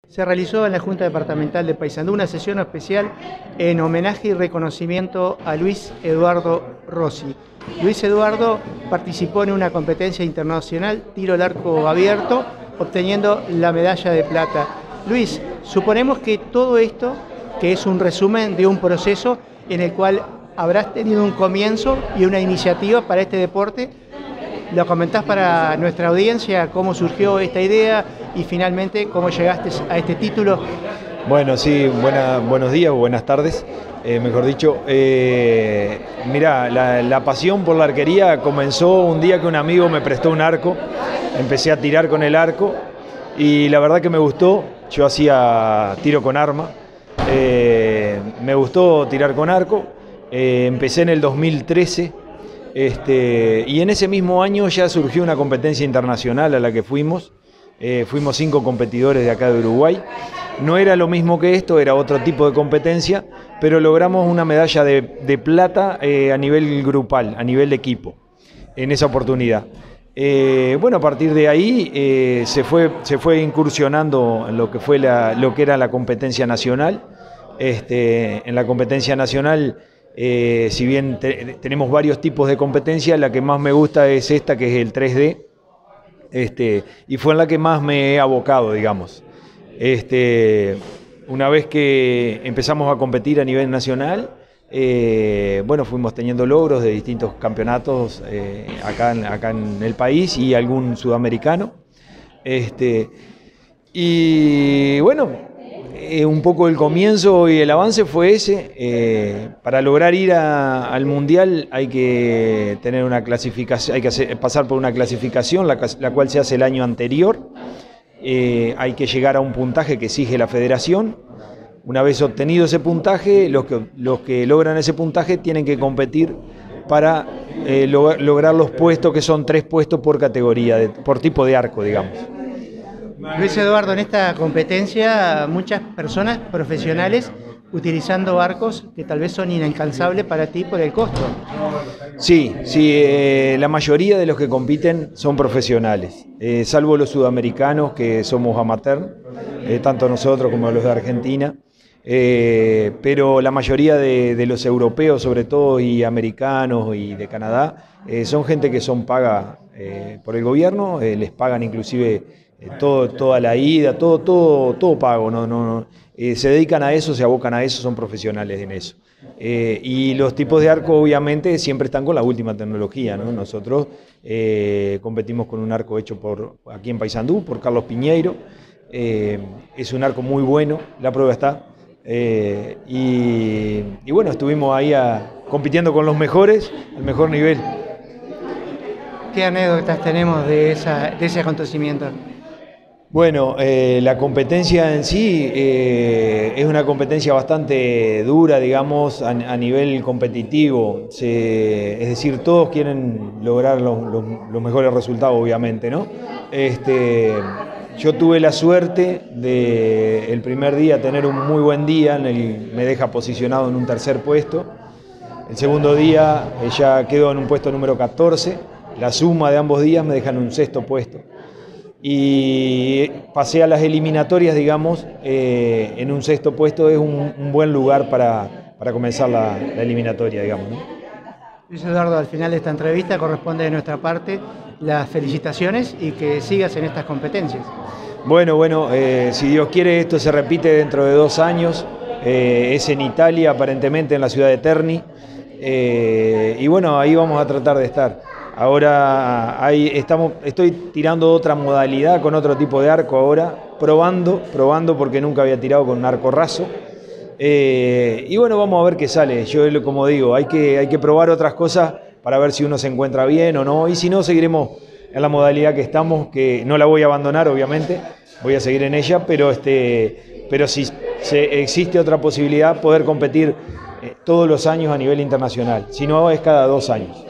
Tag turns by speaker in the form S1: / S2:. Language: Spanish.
S1: Se realizó en la Junta Departamental de Paysandú una sesión especial en homenaje y reconocimiento a Luis Eduardo Rossi. Luis Eduardo participó en una competencia internacional tiro al arco abierto, obteniendo la medalla de plata. Luis, suponemos que todo esto, que es un resumen de un proceso en el cual habrás tenido un comienzo y una iniciativa para este deporte. ¿Lo comentás para nuestra audiencia cómo surgió esta idea y finalmente cómo llegaste a este título?
S2: Bueno, sí, buenos días o buenas tardes, mejor dicho. Mirá, la pasión por la arquería comenzó un día que un amigo me prestó un arco, empecé a tirar con el arco y la verdad que me gustó. Yo hacía tiro con arma, me gustó tirar con arco, empecé en el 2013. Y en ese mismo año ya surgió una competencia internacional a la que fuimos 5 competidores de acá de Uruguay. No era lo mismo que esto, era otro tipo de competencia, pero logramos una medalla de plata a nivel grupal, a nivel de equipo, en esa oportunidad. Bueno, a partir de ahí se fue incursionando en lo que fue lo que era la competencia nacional. En la competencia nacional, si bien tenemos varios tipos de competencia, la que más me gusta es esta, que es el 3D, y fue en la que más me he abocado, digamos. Una vez que empezamos a competir a nivel nacional, bueno, fuimos teniendo logros de distintos campeonatos acá en el país y algún sudamericano. Y bueno, un poco el comienzo y el avance fue ese. Para lograr ir al Mundial hay que tener una clasificación, hay que pasar por una clasificación, la cual se hace el año anterior. Hay que llegar a un puntaje que exige la federación. Una vez obtenido ese puntaje, los que logran ese puntaje tienen que competir para lograr los puestos, que son 3 puestos por categoría, por tipo de arco, digamos.
S1: Luis Eduardo, en esta competencia muchas personas profesionales utilizando arcos que tal vez son inalcanzables para ti por el costo.
S2: Sí, la mayoría de los que compiten son profesionales, salvo los sudamericanos que somos amateur, tanto nosotros como los de Argentina, pero la mayoría de los europeos sobre todo y americanos y de Canadá son gente que son paga por el gobierno, les pagan inclusive toda la ida, todo pago, no, se dedican a eso, se abocan a eso, son profesionales en eso. Y los tipos de arco obviamente siempre están con la última tecnología, ¿no? Nosotros competimos con un arco hecho aquí en Paysandú, por Carlos Piñeiro. Es un arco muy bueno, la prueba está. Y bueno, estuvimos ahí compitiendo con los mejores, al mejor nivel.
S1: ¿Qué anécdotas tenemos de ese acontecimiento?
S2: Bueno, la competencia en sí es una competencia bastante dura, digamos, a nivel competitivo. Es decir, todos quieren lograr los mejores resultados, obviamente, ¿no? Yo tuve la suerte de el primer día tener un muy buen día, me deja posicionado en un 3er puesto. El segundo día ya quedó en un puesto número 14. La suma de ambos días me deja en un 6º puesto. Y pasé a las eliminatorias, digamos, en un 6º puesto es un buen lugar para comenzar la eliminatoria, digamos, ¿no?
S1: Luis Eduardo, al final de esta entrevista corresponde de nuestra parte las felicitaciones y que sigas en estas competencias.
S2: Bueno, si Dios quiere esto se repite dentro de 2 años, es en Italia aparentemente, en la ciudad de Terni, y bueno, ahí vamos a tratar de estar. Ahora estoy tirando otra modalidad con otro tipo de arco ahora, probando porque nunca había tirado con un arco raso. Y bueno, vamos a ver qué sale. Yo, como digo, hay que probar otras cosas para ver si uno se encuentra bien o no. Y si no, seguiremos en la modalidad que estamos, que no la voy a abandonar, obviamente. Voy a seguir en ella, pero si existe otra posibilidad, poder competir todos los años a nivel internacional. Si no, es cada 2 años.